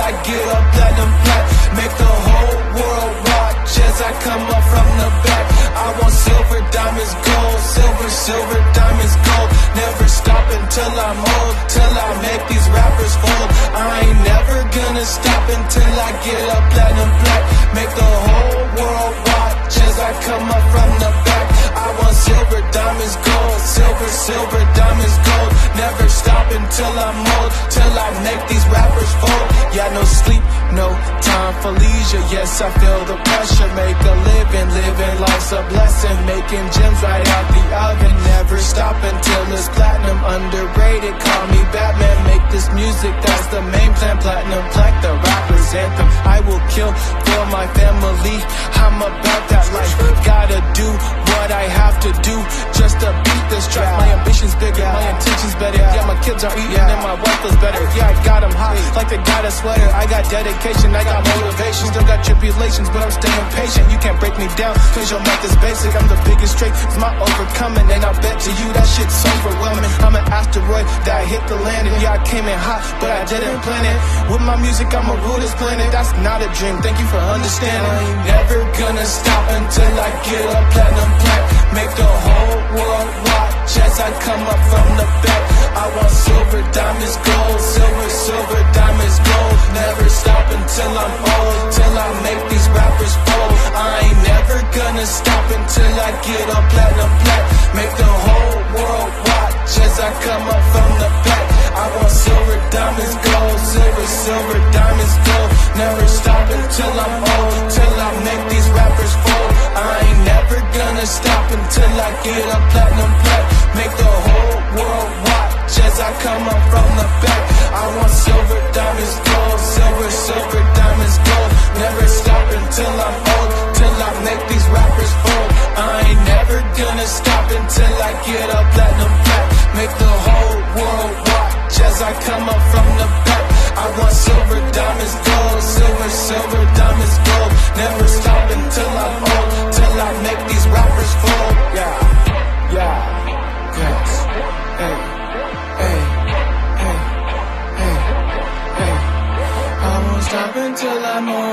I get a platinum plaque. Make the whole world watch as I come up from the back. I want silver, diamonds, gold. Silver, silver, diamonds, gold. Never stop until I'm old, till I make these rappers fold. I ain't never gonna stop until I get a platinum plaque. Make the whole world watch as I come up from the back. I want silver, diamonds, gold. Silver, silver, diamonds, gold. Never stop until I'm old, till I make these rappers fold. Yeah, no sleep, no time for leisure. Yes, I feel the pressure. Make a living, living life's a blessing. Making gems right out the oven. Never stop until it's platinum. Underrated, call me Batman. Make this music, that's the main plan. Platinum plaque, the rapper's anthem. I will kill for my family. I'm about that life. Gotta do what I have to do just to beat this track. My ambition's bigger, my intention's better. Yeah, my kids are eating and my wife feels better. Yeah, I got them hot like they got a sweater. I got dedication, I got motivation. Still got tribulations, but I'm staying patient. You can't break me down, cause your math is basic. I'm the biggest trait, it's my overcoming. And I bet to you that shit's overwhelming. I'm an asteroid that hit the land. And yeah, I came in hot, but I didn't plan it. With my music, I'ma rule this planet. That's not a dream, thank you for understanding. I ain't never gonna stop until I get a platinum plaque. Make the whole world watch as I come up from the back. I want silver, diamonds, gold. Silver, silver, diamonds, gold. Never stop until I'm old, till I make these rappers fold. I ain't never gonna stop until I get a platinum plaque. Make the whole world watch as I come up from the back. I want silver, diamonds, gold. Silver, silver, diamonds, gold. Never stop until I'm old, till I make these rappers fold. I ain't never gonna stop until I get a platinum plaque. Make the whole world watch as I come up from the back. I want silver, diamonds, gold. Silver, silver, diamonds, gold. Never stop until I'm old, till I make these rappers fold. I ain't never gonna stop until I get a platinum plaque. Make the whole world watch as I come up from the back. I want silver, diamonds, gold. Silver, silver, diamonds, gold. Never stop until I'm old, till I make these rappers fold. Yeah, yeah, yes. Hey, hey, hey, hey, hey. I won't stop until I'm old.